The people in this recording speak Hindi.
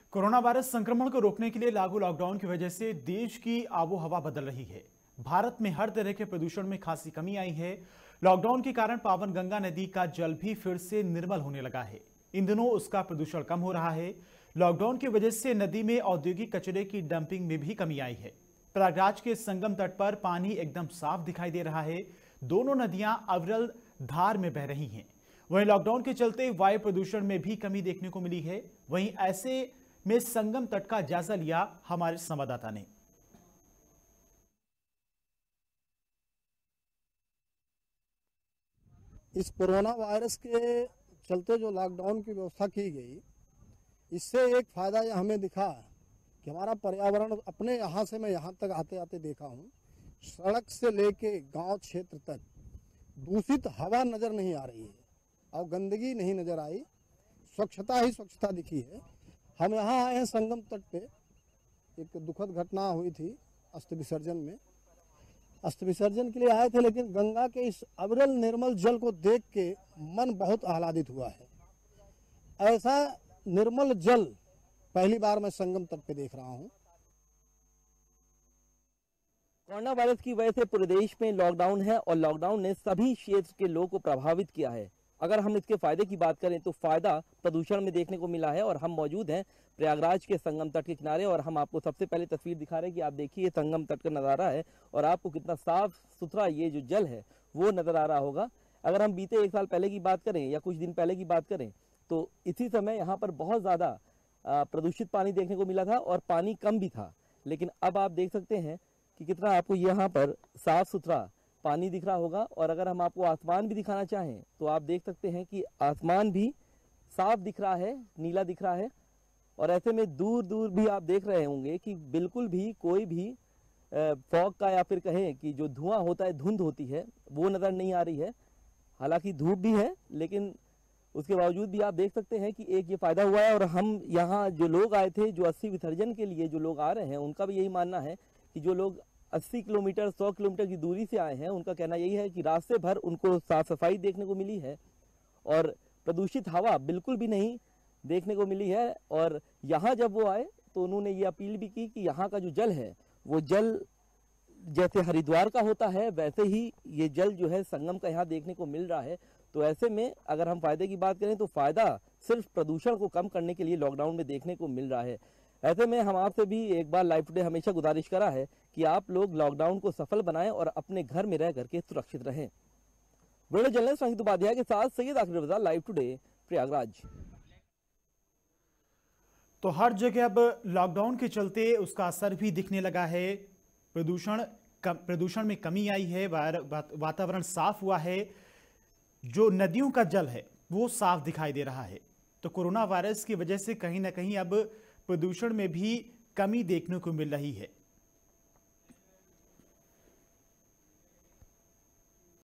कोरोना वायरस संक्रमण को रोकने के लिए लागू लॉकडाउन की वजह से देश की आबोहवा बदल रही है। भारत में हर तरह के प्रदूषण में खासी कमी आई है। लॉकडाउन के कारण पावन गंगा नदी का जल भी फिर से निर्मल होने लगा है। इन दिनों उसका प्रदूषण कम हो रहा है। लॉकडाउन की वजह से नदी में औद्योगिक कचरे की डंपिंग में भी कमी आई है। प्रयागराज के संगम तट पर पानी एकदम साफ दिखाई दे रहा है। दोनों नदियां अविरल धार में बह रही हैं। वहीं लॉकडाउन के चलते वायु प्रदूषण में भी कमी देखने को मिली है। वहीं ऐसे में संगम तट का जायजा लिया हमारे संवाददाता ने। इस कोरोना वायरस के चलते जो लॉकडाउन की व्यवस्था की गई, इससे एक फायदा यह हमें दिखा कि हमारा पर्यावरण अपने यहाँ से मैं यहाँ तक आते आते देखा हूँ, सड़क से लेके गांव क्षेत्र तक दूषित हवा नजर नहीं आ रही है और गंदगी नहीं नजर आई। स्वच्छता ही स्वच्छता दिखी है। हम यहाँ आए हैं संगम तट पे। एक दुखद घटना हुई थी अस्थि विसर्जन में। अस्थि विसर्जन के लिए आए थे, लेकिन गंगा के इस अविरल निर्मल जल को देख के मन बहुत आह्लादित हुआ है। ऐसा निर्मल जल पहली बार मैं संगम तट पे देख रहा हूँ। कोरोना वायरस की वजह से पूरे देश में लॉकडाउन है और लॉकडाउन ने सभी क्षेत्र के लोगों को प्रभावित किया है। अगर हम इसके फायदे की बात करें तो फायदा प्रदूषण में देखने को मिला है। और हम मौजूद हैं प्रयागराज के संगम तट के किनारे और हम आपको सबसे पहले तस्वीर दिखा रहे हैं कि आप देखिए संगम तट का नज़ारा है और आपको कितना साफ सुथरा ये जो जल है वो नजर आ रहा होगा। अगर हम बीते एक साल पहले की बात करें या कुछ दिन पहले की बात करें तो इसी समय यहाँ पर बहुत ज़्यादा प्रदूषित पानी देखने को मिला था और पानी कम भी था। लेकिन अब आप देख सकते हैं कि कितना आपको यहाँ पर साफ सुथरा पानी दिख रहा होगा। और अगर हम आपको आसमान भी दिखाना चाहें तो आप देख सकते हैं कि आसमान भी साफ दिख रहा है, नीला दिख रहा है। और ऐसे में दूर दूर भी आप देख रहे होंगे कि बिल्कुल भी कोई भी फॉग का या फिर कहें कि जो धुआं होता है, धुंध होती है, वो नज़र नहीं आ रही है। हालांकि धूप भी है लेकिन उसके बावजूद भी आप देख सकते हैं कि एक ये फायदा हुआ है। और हम यहाँ जो लोग आए थे, जो अस्थि विसर्जन के लिए जो लोग आ रहे हैं, उनका भी यही मानना है कि जो लोग 80 किलोमीटर 100 किलोमीटर की दूरी से आए हैं, उनका कहना यही है कि रास्ते भर उनको साफ सफाई देखने को मिली है और प्रदूषित हवा बिल्कुल भी नहीं देखने को मिली है। और यहाँ जब वो आए तो उन्होंने ये अपील भी की कि यहाँ का जो जल है वो जल जैसे हरिद्वार का होता है वैसे ही ये जल जो है संगम का यहाँ देखने को मिल रहा है। तो ऐसे में अगर हम फायदे की बात करें तो फायदा सिर्फ प्रदूषण को कम करने के लिए लॉकडाउन में देखने को मिल रहा है। ऐसे में हम आपसे भी एक बार लाइव टुडे हमेशा गुजारिश करा है कि आप लोग लॉकडाउन को सफल बनाएं और अपने घर में रह करके सुरक्षित रहें। वीडियो जर्नलिस्ट अंकित उपाध्याय के साथ सैयद आखिर रज़ा, लाइव टुडे, प्रयागराज। तो हर जगह अब लॉकडाउन के चलते उसका असर भी दिखने लगा है। प्रदूषण में कमी आई है, वातावरण साफ हुआ है, जो नदियों का जल है वो साफ दिखाई दे रहा है। तो कोरोना वायरस की वजह से कहीं ना कहीं अब प्रदूषण में भी कमी देखने को मिल रही है।